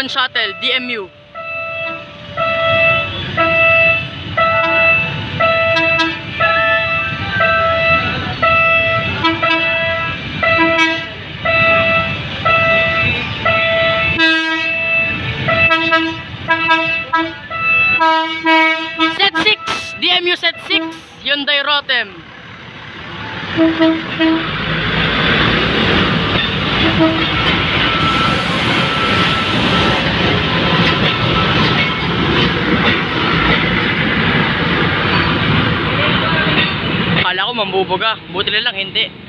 Tutuban Shuttle D.M.U. Set 6 D.M.U Set 6 Hyundai Rotem. Akala ko mambubuga, buti na lang hindi.